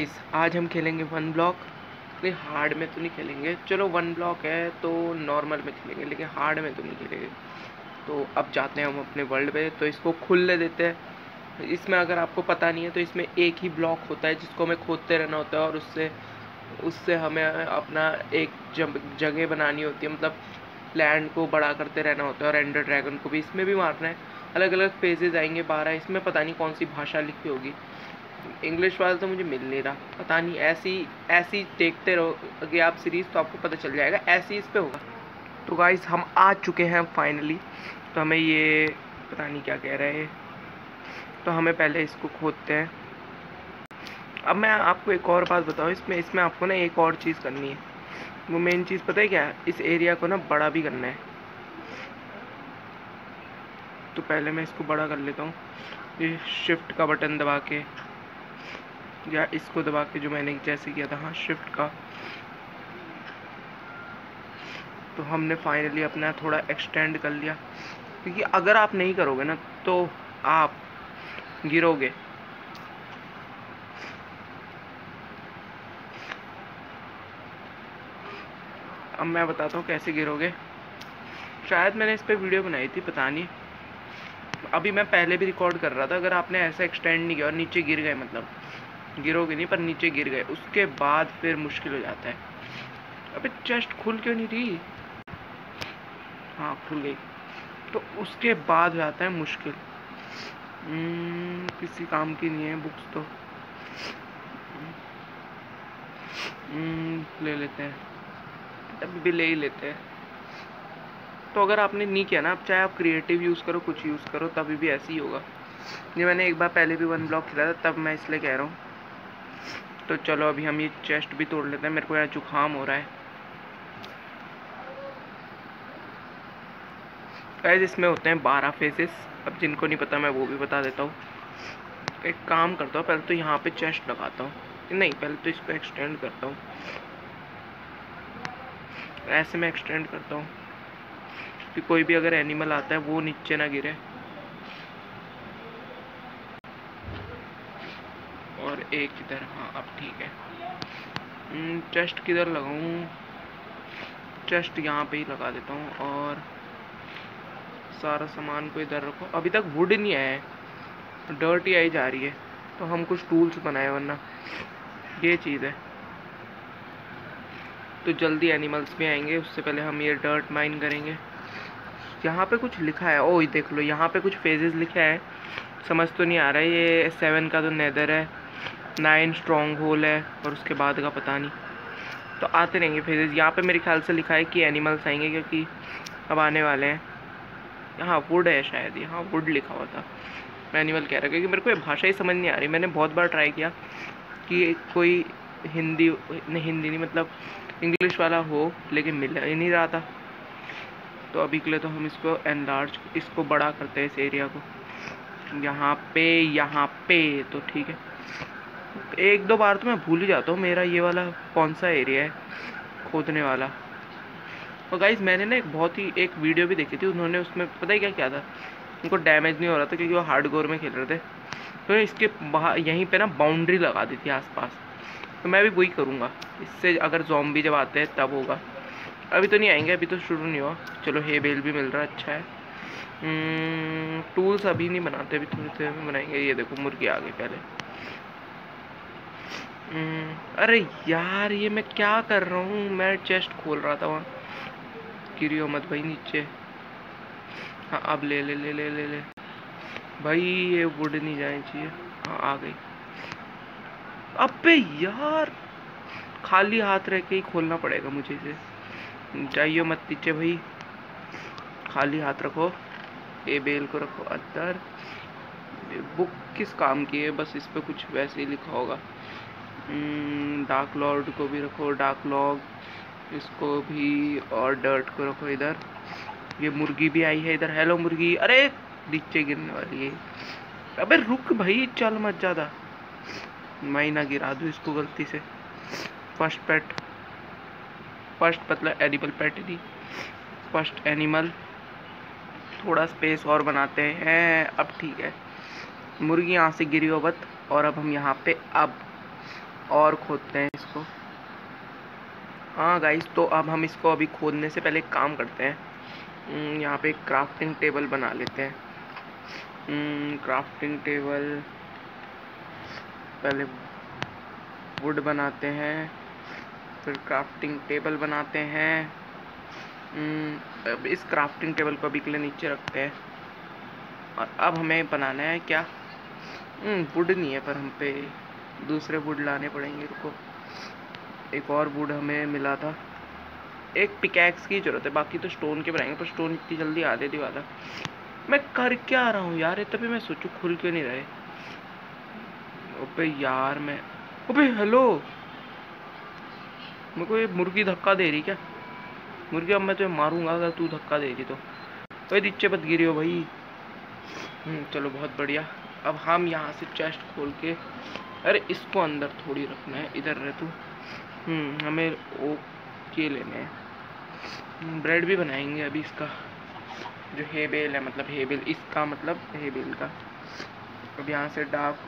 Guys, आज हम खेलेंगे वन ब्लॉक। नहीं, हार्ड में तो नहीं खेलेंगे। चलो वन ब्लॉक है तो नॉर्मल में खेलेंगे, लेकिन हार्ड में तो नहीं खेलेंगे। तो अब जाते हैं हम अपने वर्ल्ड पे, तो इसको खुलने देते हैं। इसमें अगर आपको पता नहीं है तो इसमें एक ही ब्लॉक होता है जिसको हमें खोदते रहना होता है, और उससे उससे हमें अपना एक जगह बनानी होती है, मतलब लैंड को बड़ा करते रहना होता है। और एंडर ड्रैगन को भी इसमें भी मारना है। अलग अलग फेजेज आएंगे 12। इसमें पता नहीं कौन सी भाषा लिखी होगी, इंग्लिश वाला तो मुझे मिल नहीं रहा। पता नहीं, ऐसी ऐसी देखते रहोगे आप सीरीज़ तो आपको पता चल जाएगा, ऐसी इस पे होगा। तो गाइस, हम आ चुके हैं फाइनली। तो हमें ये पता नहीं क्या कह रहे हैं, तो हमें पहले इसको खोदते हैं। अब मैं आपको एक और बात बताऊँ, इसमें आपको ना एक और चीज़ करनी है। वो मेन चीज़ पता है क्या है? इस एरिया को ना बड़ा भी करना है। तो पहले मैं इसको बड़ा कर लेता हूँ, ये शिफ्ट का बटन दबा के, या इसको दबा के, जो मैंने जैसे किया था, हाँ शिफ्ट का। तो हमने फाइनली अपना थोड़ा एक्सटेंड कर लिया, क्योंकि अगर आप नहीं करोगे ना तो आप गिरोगे। अब मैं बताता हूँ कैसे गिरोगे। शायद मैंने इस पर वीडियो बनाई थी, पता नहीं। अभी मैं पहले भी रिकॉर्ड कर रहा था। अगर आपने ऐसा एक्सटेंड नहीं किया और नीचे गिर गए, मतलब गिरोगे नहीं पर नीचे गिर गए, उसके बाद फिर मुश्किल हो जाता है। अबे चेस्ट खुल क्यों नहीं रही? हाँ, खुल गई। तो उसके बाद जाता है मुश्किल। किसी काम की नहीं है बुक्स तो। ले लेते हैं, अभी भी ले ही लेते हैं। तो अगर आपने नहीं किया ना, अब चाहे आप क्रिएटिव यूज़ करो, कुछ यूज़ करो, तभी भी ऐसे ही होगा। ये मैंने एक बार पहले भी वन ब्लॉक खेला था, तब मैं इसलिए कह रहा हूँ। तो चलो अभी हम ये चेस्ट भी तोड़ लेते हैं। मेरे को यहाँ जुकाम हो रहा है गाइस। इसमें होते हैं 12 फेजेस। अब जिनको नहीं पता मैं वो भी बता देता हूँ। एक काम करता हूँ, पहले तो यहाँ पे चेस्ट लगाता हूँ। नहीं, पहले तो इसको एक्सटेंड करता हूँ। ऐसे मैं एक्सटेंड करता हूँ कि कोई भी अगर एनिमल आता है वो नीचे ना गिरे। और एक इधर, हाँ अब ठीक है। चेस्ट किधर लगाऊँ? चेस्ट यहाँ पे ही लगा देता हूँ, और सारा सामान को इधर रखो। अभी तक वुड नहीं आया है, डर्ट ही आई जा रही है। तो हम कुछ टूल्स बनाए, वरना ये चीज़ है। तो जल्दी एनिमल्स भी आएंगे, उससे पहले हम ये डर्ट माइन करेंगे। यहाँ पे कुछ लिखा है, ओह देख लो, यहाँ पे कुछ फेजेस लिखा है। समझ तो नहीं आ रहा है। ये 7 का तो नेदर है, 9 स्ट्रॉन्ग होल है, और उसके बाद का पता नहीं। तो आते रहेंगे फेजेस। यहाँ पे मेरे ख्याल से लिखा है कि एनिमल्स आएंगे, क्योंकि अब आने वाले हैं। यहाँ वुड है शायद, यहाँ वुड लिखा हुआ था। मैं एनिमल कह रहा, क्योंकि मेरे को ये भाषा ही समझ नहीं आ रही। मैंने बहुत बार ट्राई किया कि कोई हिंदी नहीं, मतलब इंग्लिश वाला हो, लेकिन मिल ही नहीं रहा था। तो अभी के लिए तो हम इसको एनलार्ज, इसको बड़ा करते हैं इस एरिया को। यहाँ पे तो ठीक है। एक दो बार तो मैं भूल ही जाता हूँ मेरा ये वाला कौन सा एरिया है खोदने वाला। और गाइस, मैंने ना एक वीडियो भी देखी थी। उन्होंने उसमें पता ही क्या था, उनको डैमेज नहीं हो रहा था क्योंकि वो हार्डकोर में खेल रहे थे। तो इसके बाहर यहीं पे ना बाउंड्री लगा दी थी आसपास। तो मैं भी वही करूँगा। इससे अगर ज़ॉम्बी जब आते हैं तब होगा। अभी तो नहीं आएंगे, अभी तो शुरू नहीं हुआ। चलो हे बेल भी मिल रहा है, अच्छा है। टूल्स अभी नहीं बनाते, अभी थोड़ी देर में बनाएंगे। ये देखो, मुर्गी आ गई पहले। अरे यार, ये मैं क्या कर रहा हूँ? मैं चेस्ट खोल रहा था वहाँ। गिरियो मत भाई नीचे। हाँ अब ले ले ले ले ले ले भाई, ये वुड नहीं जानी चाहिए। हाँ आ गई। अबे यार, खाली हाथ रह के ही खोलना पड़ेगा मुझे इसे। जाइयो मत नीचे भाई, खाली हाथ रखो। ये बेल को रखो अंदर। बुक किस काम की है? बस इस पे कुछ वैसे ही लिखा होगा। डार्क लॉर्ड को भी रखो, डार्क लॉग इसको भी, और डर्ट को रखो इधर। ये मुर्गी भी आई है इधर। हेलो मुर्गी। अरे नीचे गिरने वाली है। अबे रुक भाई, चल मत ज़्यादा। मैं ना गिरा दूँ इसको गलती से। फर्स्ट मतलब एनिमल पेट नहीं, फर्स्ट एनिमल। थोड़ा स्पेस और बनाते हैं। अब ठीक है, मुर्गी यहाँ से गिरी हो बत। और अब हम यहाँ पे अब और खोदते हैं इसको। हाँ गाइस, तो अब हम इसको अभी खोदने से पहले एक काम करते हैं। यहाँ पे एक क्राफ्टिंग टेबल बना लेते हैं। क्राफ्टिंग टेबल, पहले वुड बनाते हैं, फिर क्राफ्टिंग टेबल बनाते हैं। अब इस क्राफ्टिंग टेबल को अभी के लिए नीचे रखते हैं। और अब हमें बनाना है क्या? वुड नहीं है, पर हम पे दूसरे वुड लाने पड़ेंगे। रुको, एक और वुड हमें मिला था। एक पिकैक्स की जरूरत है, बाकी तो स्टोन के बनाएंगे, पर स्टोन इतनी जल्दी आ देती वाला। मैं कर क्या रहा हूँ यार? तभी मैं सोचूं खुल क्यों नहीं रहे। ओबे यार ओबे हेलो, मेरे को ये मुर्गी धक्का दे रही क्या? मुर्गी, अब मैं तुझे मारूंगा अगर तू धक्का दे रही तो। भाई नीचे मत गिरी हो भाई। चलो बहुत बढ़िया। अब हम यहाँ से चेस्ट खोल के, अरे इसको अंदर थोड़ी रखना है, इधर रह तू। हमें ओके लेने हैं। ब्रेड भी बनाएंगे अभी इसका, जो हेबेल है, मतलब हेबेल, इसका मतलब हेबेल का। अब यहाँ से डार्क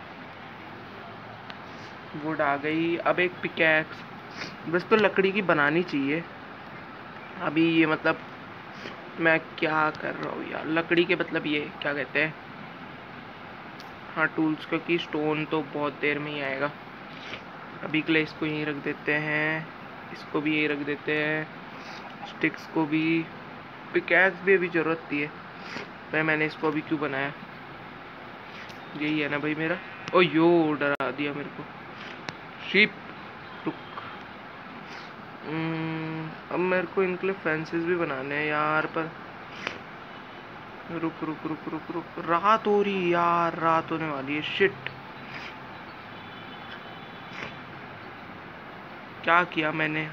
वुड आ गई। अब एक पिकैक्स, बस तो लकड़ी की बनानी चाहिए अभी। ये मतलब मैं क्या कर रहा हूँ यार? लकड़ी के मतलब ये क्या कहते हैं? हाँ, टूल्स, क्योंकि स्टोन तो बहुत देर में ही आएगा। अभी के लिए इसको यहीं रख देते हैं, इसको भी यहीं रख देते हैं, स्टिक्स को भी। पिकैक्स भी अभी ज़रूरत थी है, पर मैंने इसको अभी क्यों बनाया? यही है ना भाई मेरा। ओ यो, डरा दिया मेरे को। शीप, रुक। अब मेरे को इनके लिए फेंसेस भी बनाने हैं यार, पर रुक रुक रुक रुक रुक, रात हो रही यार, रात होने वाली है। शिट, क्या किया मैंने?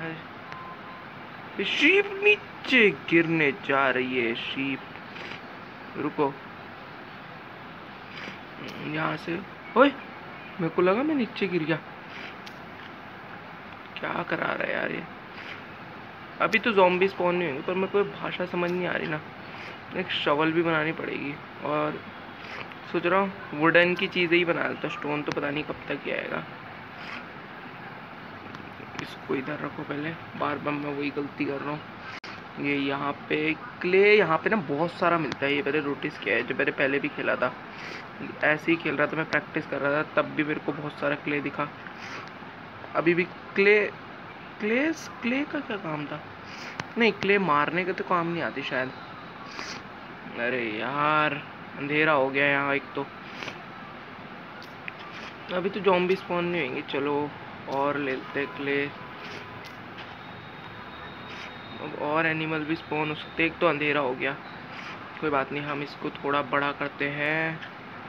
शीप नीचे गिरने जा रही है। शीप, रुको, यहाँ से। ओए, मेरे को लगा मैं नीचे गिर गया। क्या करा रहा है यार ये? अभी तो ज़ॉम्बी स्पॉन नहीं होंगे, पर मेरे को भाषा समझ नहीं आ रही ना। एक शवल भी बनानी पड़ेगी, और सोच रहा हूँ वुडन की चीज़ें ही बना लेता। स्टोन तो पता नहीं कब तक ही आएगा। इसको इधर रखो पहले, बार बार मैं वही गलती कर रहा हूँ। ये यहाँ पे क्ले, यहाँ पे ना बहुत सारा मिलता है। ये मैंने नोटिस किया है, जब मैंने पहले भी खेला था, ऐसे ही खेल रहा था, मैं प्रैक्टिस कर रहा था, तब भी मेरे को बहुत सारा क्ले दिखा। अभी भी क्ले का क्या काम था? नहीं, क्ले मारने का तो काम नहीं आती शायद। अरे यार, अंधेरा हो गया यहाँ एक तो। अभी तो ज़ॉम्बी स्पॉन नहीं होंगे। चलो और ले लेते क्ले। अब और एनिमल भी स्पॉन हो सकते। एक तो अंधेरा हो गया, कोई बात नहीं, हम इसको थोड़ा बड़ा करते हैं।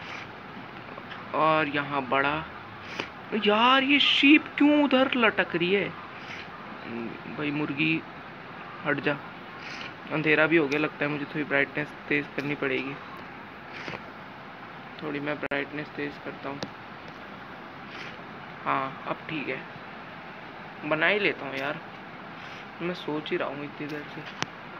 और यहाँ बड़ा। यार ये शीप क्यों उधर लटक रही है? भाई मुर्गी, हट जा। अंधेरा भी हो गया, लगता है मुझे थोड़ी ब्राइटनेस तेज़ करनी पड़ेगी। थोड़ी मैं ब्राइटनेस तेज़ करता हूँ। हाँ, अब ठीक है, बना ही लेता हूँ यार। मैं सोच ही रहा हूँ इतनी देर से।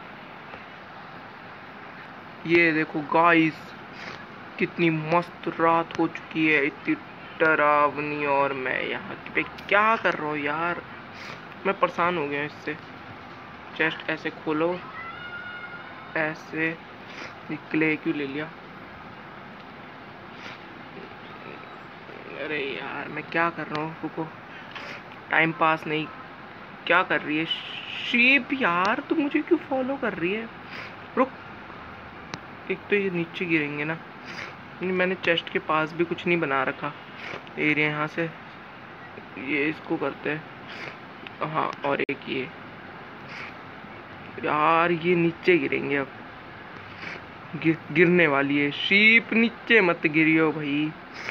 ये देखो गाइस, कितनी मस्त रात हो चुकी है, इतनी डरावनी। और मैं यहाँ पे क्या कर रहा हूँ यार? मैं परेशान हो गया इससे। चेस्ट ऐसे खोलो, ऐसे। क्ले क्यों ले लिया? अरे यार, मैं क्या कर रहा हूँ? रुको, टाइम पास नहीं। क्या कर रही है शीप? यार तू मुझे क्यों फॉलो कर रही है? रुक, एक तो ये नीचे गिरेंगे ना। मैंने चेस्ट के पास भी कुछ नहीं बना रखा एरिया। यहाँ से ये इसको करते हैं। हाँ, और एक ये। यार ये नीचे गिरेंगे अब। गिरने वाली है शीप, नीचे मत गिरियो भाई।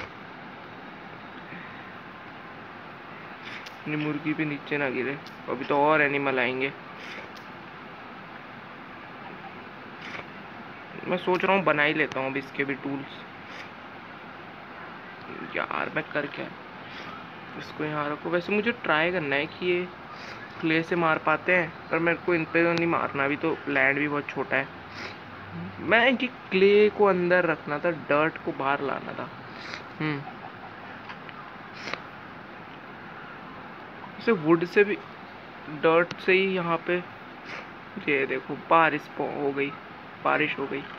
मुर्गी भी नीचे ना गिरे, अभी तो और एनिमल आएंगे। मैं सोच रहा हूँ बना ही लेता हूँ अब इसके भी टूल्स। यार मैं कर क्या? इसको यहाँ रखो। वैसे मुझे ट्राई करना है कि ये क्ले से मार पाते हैं, पर मेरे को इन पे तो नहीं मारना। अभी तो लैंड भी बहुत छोटा है। मैं इनकी क्ले को अंदर रखना था, डर्ट को बाहर लाना था। उसे वुड से भी, डर्ट से ही यहाँ पे, ये देखो बारिश हो गई, बारिश हो गई।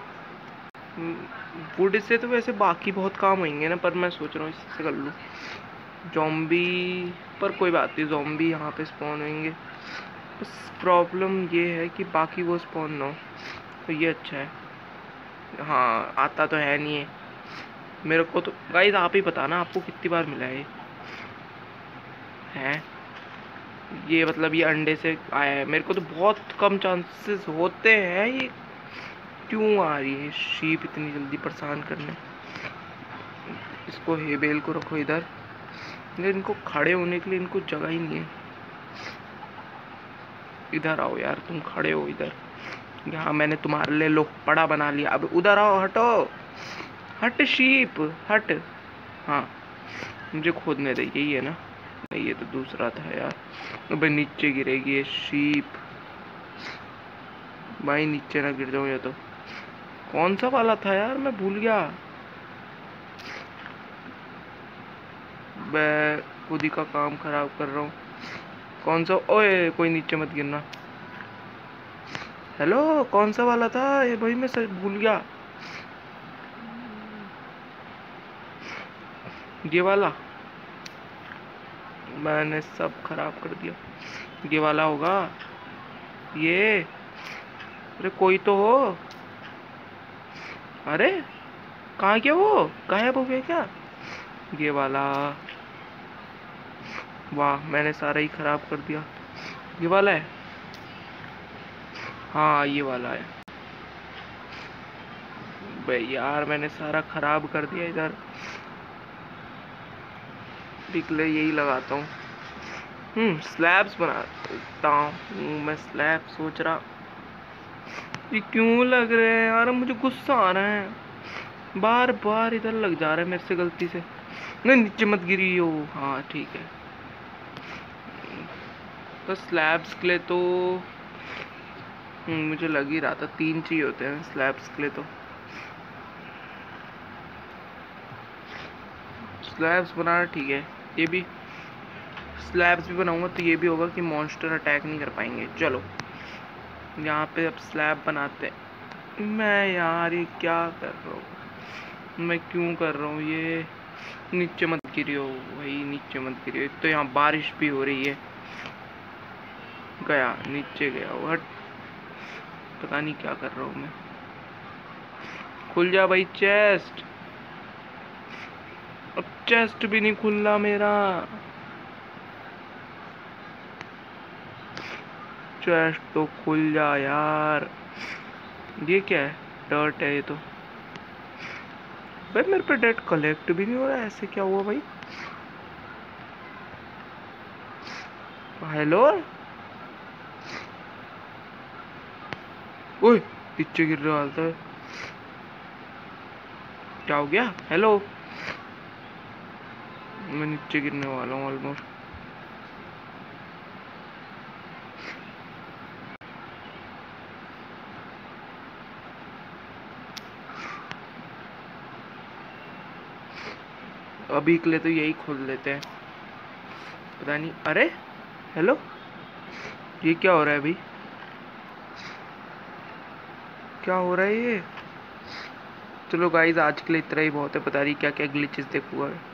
वुड से तो वैसे बाकी बहुत काम होंगे ना, पर मैं सोच रहा हूँ इससे कर लूँ जॉम्बी। पर कोई बात नहीं, जॉम्बी यहाँ पे स्पॉन होंगे। बस प्रॉब्लम ये है कि बाकी वो स्पॉन ना हो, तो ये अच्छा है। हाँ आता तो है नहीं है मेरे को तो। गाइस आप ही बताना आपको कितनी बार मिला है ये मतलब ये अंडे से आया है। मेरे को तो बहुत कम चांसेस होते हैं। ये क्यों आ रही है शीप इतनी जल्दी परेशान करने। इसको हेबेल को रखो इधर, लेकिन इनको खड़े होने के लिए इनको जगह ही नहीं है। इधर आओ यार, तुम खड़े हो इधर। यहाँ मैंने तुम्हारे लिए लोकपड़ा बना लिया, अब उधर आओ, हटो, हट शीप हट। हाँ मुझे खोदने दे, यही है ना। नहीं ये तो दूसरा था यार। अबे नीचे गिरेगी ये शीप। भाई नीचे ना गिर जाऊँ। ये तो कौन सा वाला था यार, मैं भूल गया। मैं खुद ही का काम खराब कर रहा हूँ। कौन सा, ओए कोई नीचे मत गिरना। हेलो कौन सा वाला था ये भाई, मैं सच भूल गया। ये वाला मैंने सब खराब कर दिया। ये वाला होगा ये। अरे कोई तो हो। अरे कहाँ गया वो, गायब हो गया क्या ये वाला। वाह मैंने सारा ही खराब कर दिया। ये वाला है, हाँ ये वाला है। भाई यार मैंने सारा खराब कर दिया इधर। पिछले यही लगाता हूँ। स्लैब्स बनाता हूँ मैं। स्लैब सोच रहा, ये क्यों लग रहे हैं यार, मुझे गुस्सा आ रहा है। बार बार इधर लग जा रहा है मेरे से गलती से। नहीं नीचे मत गिरी हो। हाँ ठीक है। तो स्लैब्स के लिए तो मुझे लग ही रहा था 3 चाहिए होते हैं स्लैब्स के लिए। तो स्लैब्स बनाना ठीक है। ये भी स्लैब्स भी बनाऊंगा तो ये भी होगा कि मॉन्स्टर अटैक नहीं कर पाएंगे। चलो यहाँ पे अब स्लैब बनाते हैं। मैं यार ये क्या कर रहा हूँ, मैं क्यों कर रहा हूँ ये। नीचे मत गिरियो भाई, नीचे मत गिरियो। तो यहाँ बारिश भी हो रही है। गया नीचे गया वो, हट। पता नहीं क्या कर रहा हूँ मैं। खुल जा भाई चेस्ट। अब चेस्ट भी नहीं खुल रहा मेरा। चेस्ट तो खुल जा यार। ये क्या है, डर्ट है ये तो। भाई मेरे पे डेट कलेक्ट भी नहीं हो रहा है, ऐसे क्या हुआ भाई। हेलो ओए नीचे गिर रहा है, क्या हो गया। हेलो मैं नीचे गिरने वाला हूँ ऑलमोस्ट। अभी के लिए तो यही खोल लेते हैं। पता नहीं, अरे हेलो ये क्या हो रहा है अभी, क्या हो रहा है ये। चलो गाइज आज के लिए इतना ही बहुत है। पता नहीं क्या क्या ग्लिचेस देखूंगा।